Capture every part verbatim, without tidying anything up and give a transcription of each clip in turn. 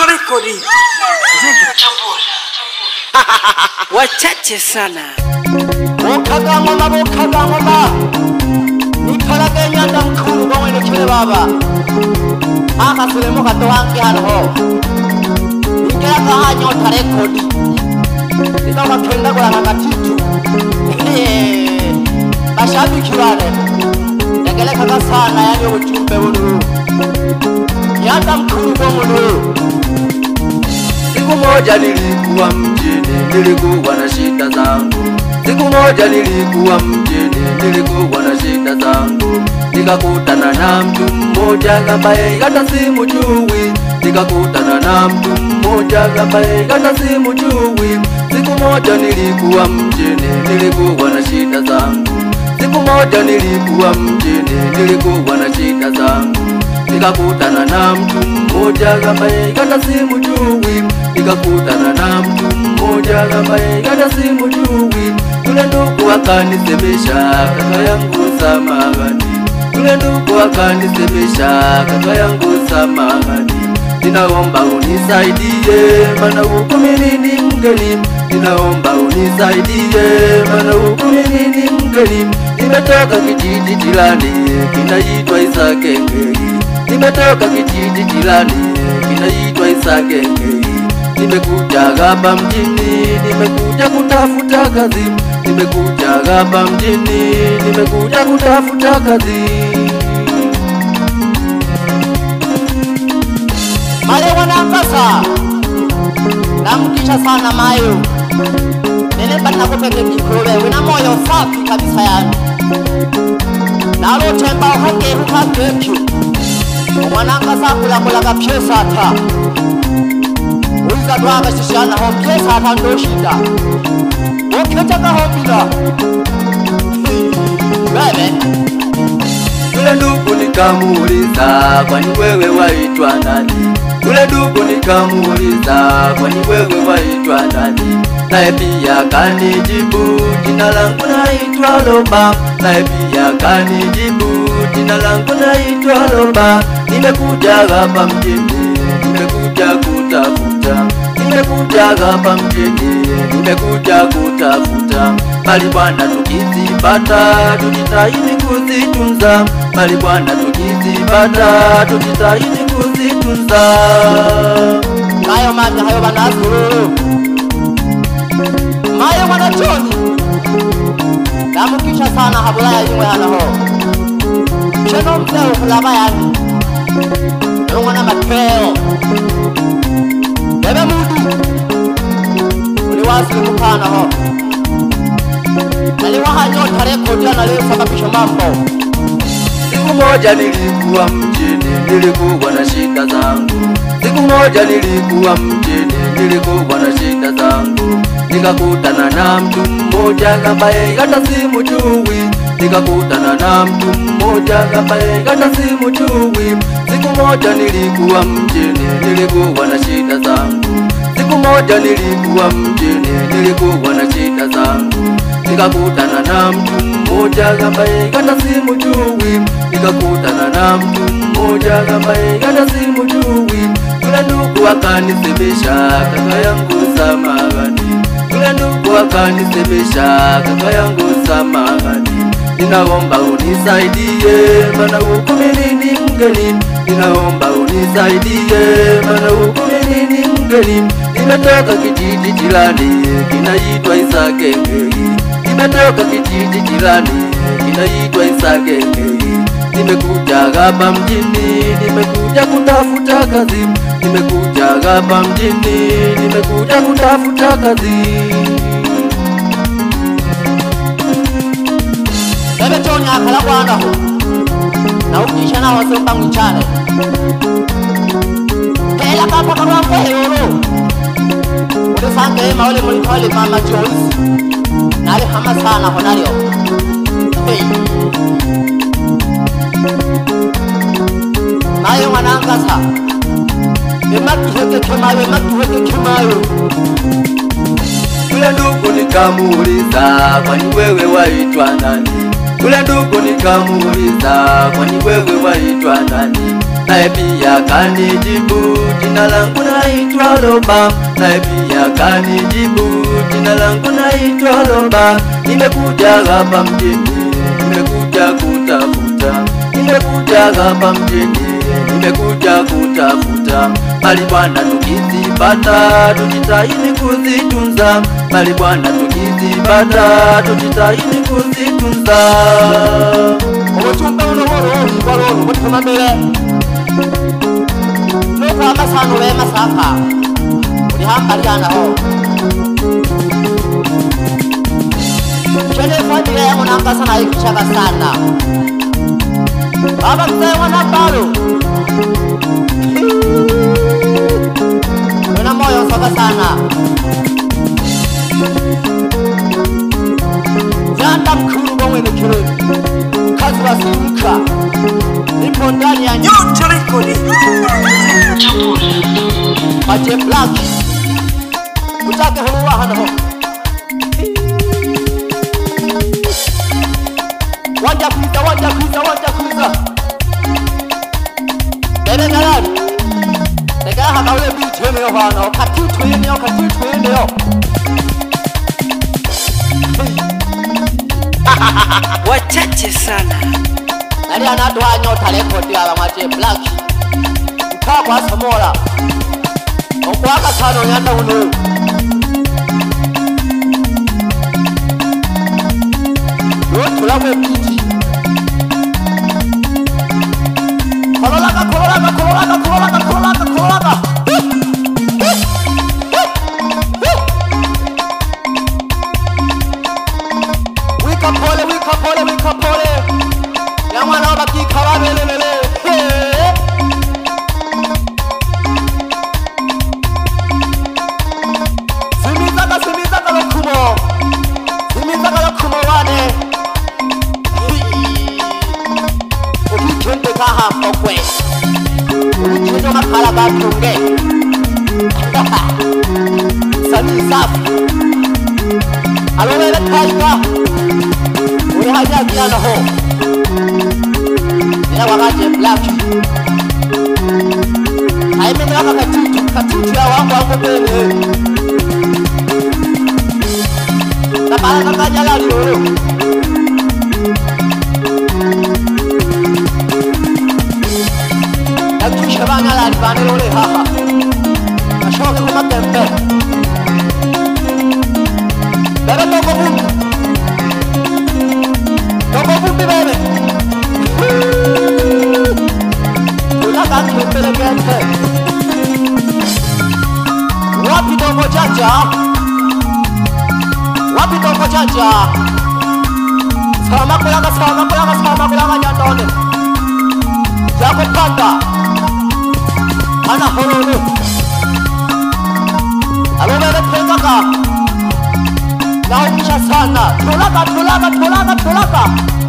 rekodi. Wachache sana. Bokaga ngoma bokaga ngoma. Nikalaga nyanda mkuru kwa wene kile baba. Aka sulemo kato wangi hano. Nikalaga hanyota rekodi. Nikawa kenda kwa ngakatitu. Mashabiki wale. Negeleka sana yani ujumbe unu. Nyanda mkuru kwa unu. Siku moja nilikuwa mjini, nilikuwa na shida zangu. Siku moja nilikuwa mjini, nilikuwa na shida zangu. Nikakutana na mtu mmoja ambaye hata simjui. Nikakutana na mtu mmoja ambaye hata simjui. Siku moja nilikuwa mjini, nilikuwa na shida zangu. Siku moja nilikuwa mjini, nilikuwa na shida zangu. Nikakutana na mtu mmoja ambaye hata simjui. Nikakutana na mtu mmoja ambaye hata simjui. Yule ndugu akanisemesha, kaka yangu samahani. Yule ndugu akanisemesha, kaka yangu samahani. Ninaomba unisaidie, maana huku mimi ni mgeni. Ninaomba unisaidie, maana huku mimi ni mgeni. Nimetoka kijiji jirani kinaitwa Isakengei. Nimetoka kijiji jirani kinaitwa Isakengei. Nimekuja hapa mjini, nimekuja kutafuta kazi. Nimekuja hapa mjini, nimekuja kutafuta kazi. Male wanangasa. Namkisha sana mayo. Nene bana kupeke kikowe, wina moyo safi kabisa yani. Nalo temba hake hukakeki. Wanangasa kula kula kapyesa ata. Uiza duanga shishana ho pyesa ata ndo shida. Oketaka ho bila. Wewe. Yule ndugu nikamuuliza, kwani wewe waitwa nani? Yule ndugu nikamuuliza, kwani wewe waitwa nani? Naye pia kanijibu, jina langu naitwa Loba. Naye pia kanijibu, jina langu naitwa Loba. Nimekuja hapa mjini, nimekuja kutafuta. Nimekuja hapa mjini, nimekuja kutafuta. Mali bwana tukizipata, tujitahidi kuzitunza. Mali bwana tukizipata, tujitahidi kuzitunza. Mayo mami hayo banazuru. Mayo wanachoni. Namukisha sana habulaya yimwe hana ho. Cheno mzeo kulaba yani. Nungwana mateo. Bebe mudu. Uliwasili mukana ho. Naliwaha nyota rekodi na leo sababisha mambo. Siku moja nilikuwa mjini, nilikuwa na shida zangu. Siku moja nilikuwa mjini, nilikuwa na shida zangu. Nikakutana na mtu mmoja ambaye hata simjui. Nikakutana na mtu mmoja ambaye hata simjui. Siku moja nilikuwa mjini, nilikuwa na shida zangu. Siku moja nilikuwa mjini, nilikuwa na shida zangu. Nikakutana na mtu mmoja ambaye hata simjui. Nikakutana na mtu mmoja ambaye hata simjui. Yule ndugu akanisemesha, kaka yangu samahani. Yule ndugu akanisemesha, kaka yangu samahani. Ninaomba unisaidie, maana huku mimi ni mgeni. Ninaomba unisaidie, maana huku mimi ni mgeni. Nimetoka kijiji jirani kinaitwa Isakengei. Nimetoka kijiji jirani kinaitwa Isakengei. Nimekuja hapa mjini, nimekuja kutafuta kazi. Nimekuja hapa mjini, nimekuja kutafuta kazi. Bebe tonya kala bwana ho. Na ukisha na wase mbangu chane. Kela kapa kwa kwa yoro. Ule sange maole mulitole mama Joyce. Nale hama sana ho nalio. Hey. Mayo wanangasa. Emaki heke kemayo, emaki heke kemayo. Yule ndugu nikamuuliza, kwani wewe waitwa nani? Yule ndugu nikamuuliza, kwani wewe waitwa nani? Naye pia kanijibu, jina langu naitwa Roba, naye pia kanijibu jina langu naitwa Roba. Nimekuja hapa mjini, nimekuja kutafuta, nimekuja hapa mjini, nimekuja kutafuta mali bwana, tukizipata tujitahidi kuzitunza mali bwana, tukizipata tujitahidi kuzitunza. Obutumba buno bolo bolo butuma mbele nuka amasano be masaka uri hambaliana ho chele family yangu nanga sana ikichaka sana baba mzee wana balo una moyo saka sana janda mkuru kwa mwene kile kazi wasimka nipo ndani ya Nyota Record Maje Black utake huwa hana ho wanja kuiza wanja kuiza wanja kuiza bere galani nega haka ule bitene yo hana katutu yene yo katutu yene yo wachache sana nali anadwa Nyota Record ya Maje Black ukakwa samola okwaka tano yanda uno yotula kwe biti kololaka kololaka kololaka kololaka kololaka kololaka wika pole wika pole wika pole ya mwana wabaki kababelelele simizaka simizaka lokumo simizaka lokumo wane ukikende kaha mokwe ukikende makala batunge sani safi alowele taiga uri haja kiana ho ina wakaje Black haime ngaka katutu katutu ya wangu wangu bele kapala kaka jala lioro nakusha bana la libane lole haha ashoke kuma tempe bebe toko vumbi toko vumbi bebe tulaka kempele kente wapi toko chacha wapi toko chacha sama kulaka sama kulaka sama kulaka nyandone jako panda ana hororo alobele tengaka naumsha sana tulaka tulaka tulaka tulaka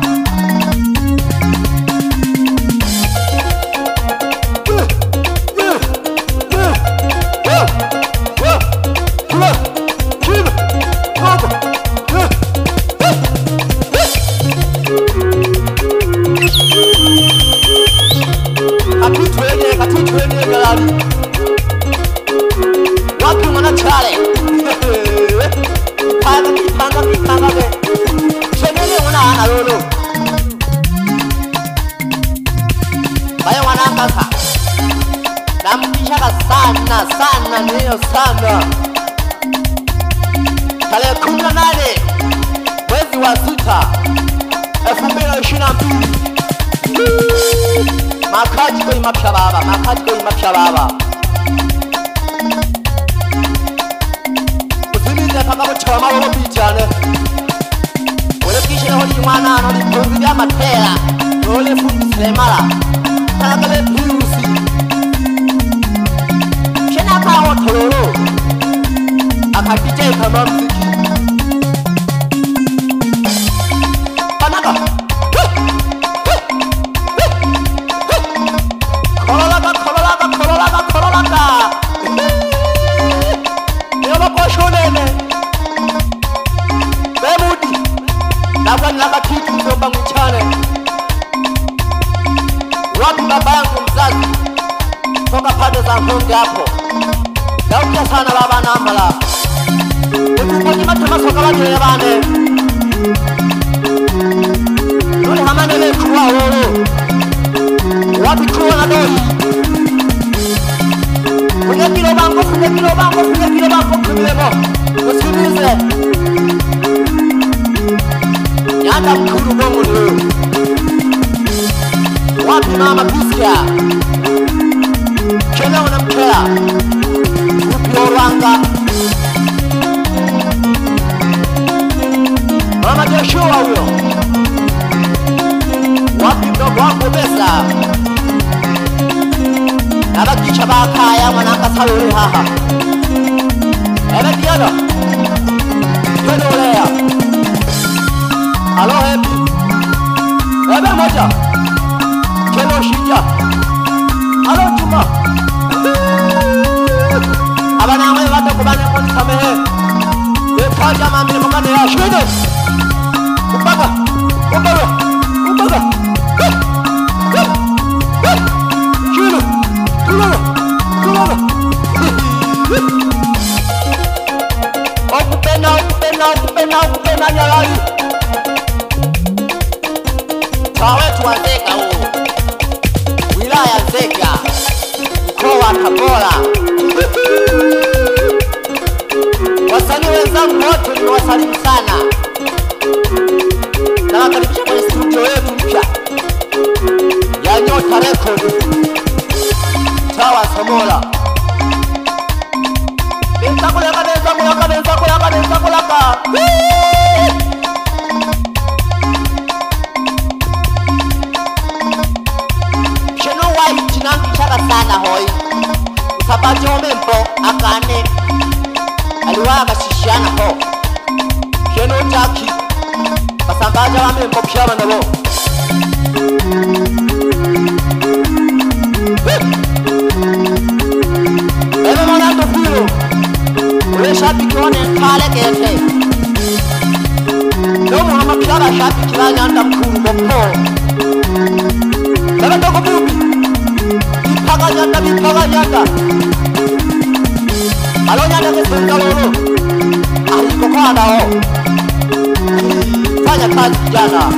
katutwenye katutwenye galani wapi mwana chale panga kipanga kipanga be chenele una ana lolo bayo wanangaka namkishaka sana sana niyo sana tarehe kumi na nane mwezi wa sita elfu mbili na ishirini na mbili makaji koi mapya baba makaji koi mapya baba usimize paka kuchoma maboko bijane ole kishe holi mwana no lipungi ya matela ole fundi semala takale piusi kena kawo tololo akapite kama mziki panaka kololaka kololaka kololaka kololaka yoba koshonene bemudi nakwa naka kitu ndomba mchane wapi babangu mzazi toka pande za Honge hapo Daukia sana baba nambala Ukupoji matema soka wajile bane Nuli hamanele kuwa wolo Wapi kuwa na doi Funye kilo bango, funye kilo bango, funye kilo bango kumilemo Usinize Nyanda mkuru bongo leo Wapi mama biskia Kena unamkea Upi oranga Mama Joshua huyo Wapi mdogo wangu besa Nabakicha bakaya mwananga sawiri haha Ebe diado Diado ulea Alo hepi Ebe moja Keno shija Alo tuma Abana amwe wata kubane koni samehe Ekaja mamile mokane ya shwede Ubaga Ubaga Ubaga Shwede Tulala Tulala Okupena okupena okupena okupena nyalari Tawetu wa Nzega huu Wilaya Nzega Mkoa wa Tabora Wasanii wenzangu wote ni wasalimu sana Na wakaribisha kwenye studio yetu mpya ya Nyota Record Tawa Somola Benza kulaka benza kulaka benza kulaka benza kulaka Sheno wai chinangu chaka sana hoi Usabaji omempo akane Aliwaya mashishiana ho Sheno chaki Basambaja wamempo pshaba nabo Ebe mwana tofilo Ule shabiki wane kale kete Nomu hama pshaba shabiki la nyanda mkuru moko Ebe toko bubi Bipaga nyanda bipaga nyanda Alo nyanda kesenga lolo Ahi koko anda ho Fanya kazi kijana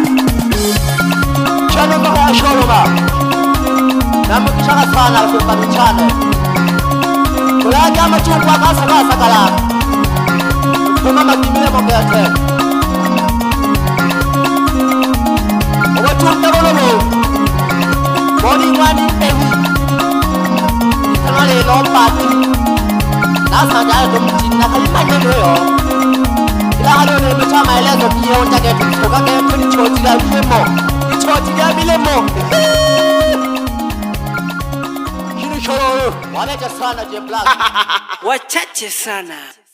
Chano koko ya sholoma Namu kishaka sana usipa michane Kula jama chukwa kasa kasa kala Kumama kimile moke ya te Uwe chukta bololo Bodi mwani ewi Itanale lompati Nasa njaya kumchini na kalima nendo yo Ila halo ne mecha maelezo kiye onjage Tuka kaya tuni chotiga milemo Chotiga milemo Shini shoro Wameja sana je black Wachache sana.